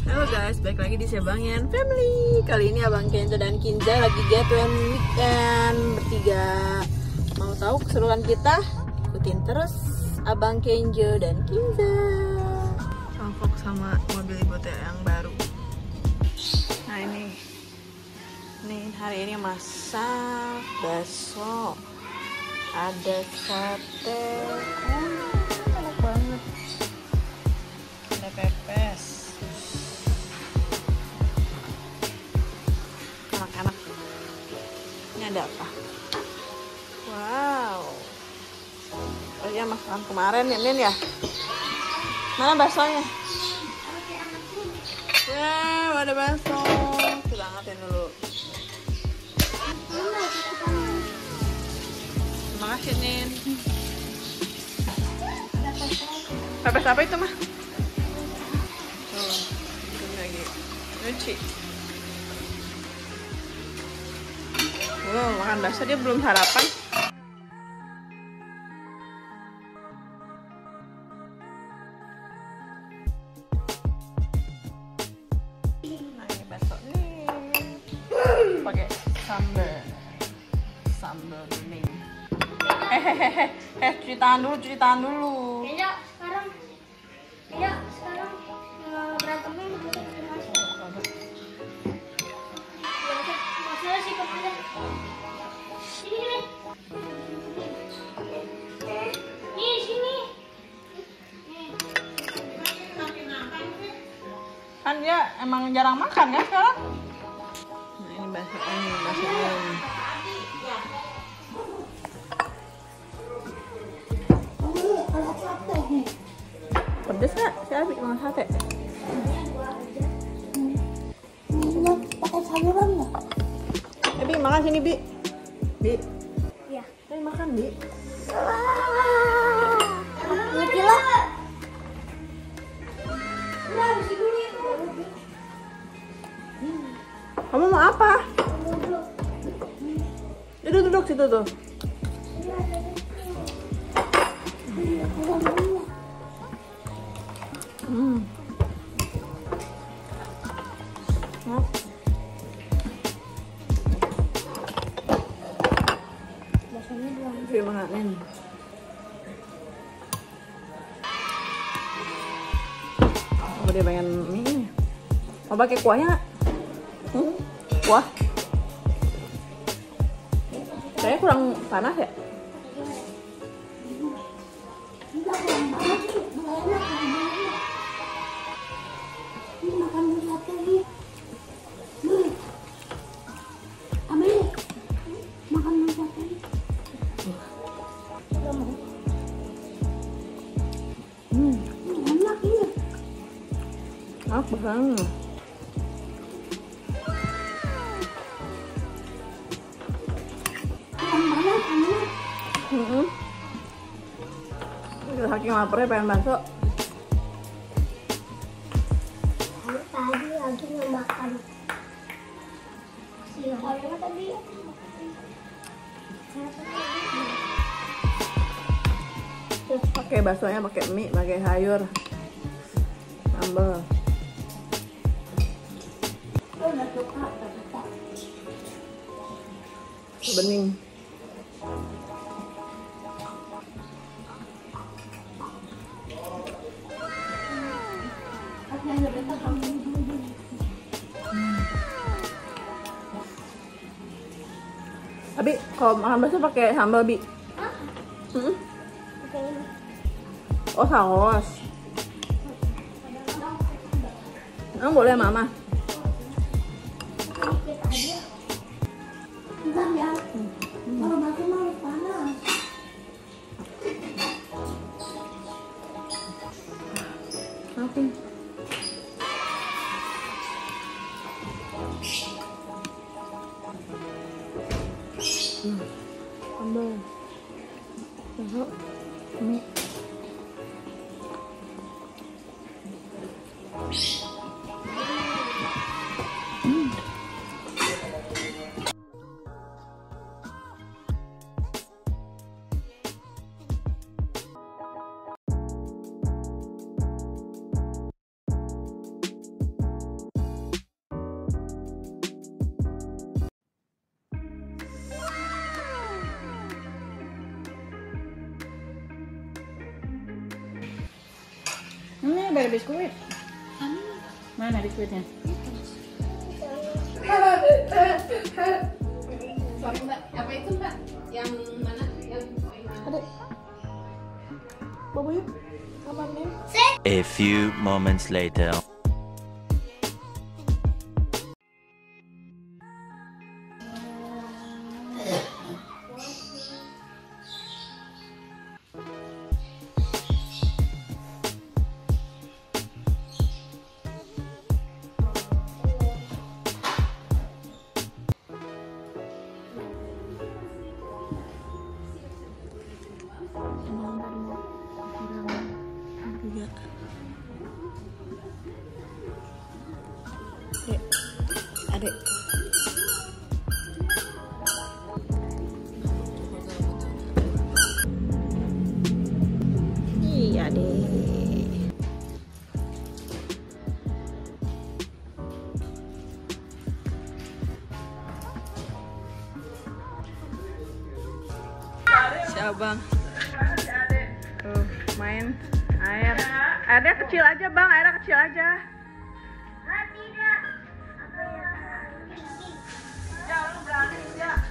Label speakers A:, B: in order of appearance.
A: Halo guys, balik lagi di Sebangian Family. Kali ini Abang Kenzo dan Kinza lagi getaway weekend bertiga. Mau tahu keseruan kita? Ikutin terus Abang Kenzo dan Kinza. Salfok sama mobil ibu teh yang baru. Nah ini hari ini masak bakso. Ada sate. Enak banget. Ada pepes. Anak-anak. Ini ada apa? Wow. Oh ya masakan kemarin ya, Nin ya? Mana baksonya? Wow, ada bakso. Kita angkatin dulu. Terima kasih, Nin. Pepes apa itu, mah? Oh, ini lagi nyuci. Wow, makan bakso dia belum sarapan. Nah, ini bakso nih. Pakai sambal bening. Cuci tangan dulu.
B: Kayaknya sekarang berantemnya udah masuk. Masalah sih kemarin. Sini. Nih, sini.
A: Kan dia emang jarang makan ya sekarang. Nah, ini bakso ini. Pedes nggak? Si Abi makan sate.
B: Ini pakai sayuran nggak?
A: Bi makan sini Bi.
B: Iya.
A: Ayo makan Bi.
B: Ini kilo.
A: Kamu mau apa? Duduk situ tuh. Terima kasih. Oh, dia pengen ini. Mau pakai kuahnya nggak? Kuah? Kayaknya kurang panas ya? Enak banget. Saking laparnya pengen bakso.
B: Tadi lagi nggak makan. Siapa tadi?
A: Pakai baksonya pakai mie, pakai sayur, sambal. Bening. Abi, kalau makan bakso pakai sambal Bi? Oh saus. Emang boleh mama?
B: Enggak ya. Kalau makan mau panas.
A: Oke. Sambal. Tahu. Mie.
C: ada biskuit. Mana biskuitnya?
A: Sorry Mbak, apa itu Mbak? Yang mana? Yang
C: Adek. Bobo yuk. Apa nih?
D: A few moments later.
A: Adek. Iya deh. Si abang. Tuh, main air. Airnya kecil aja bang, airnya kecil aja.
B: Tidak.
A: Ya, lu berani ya.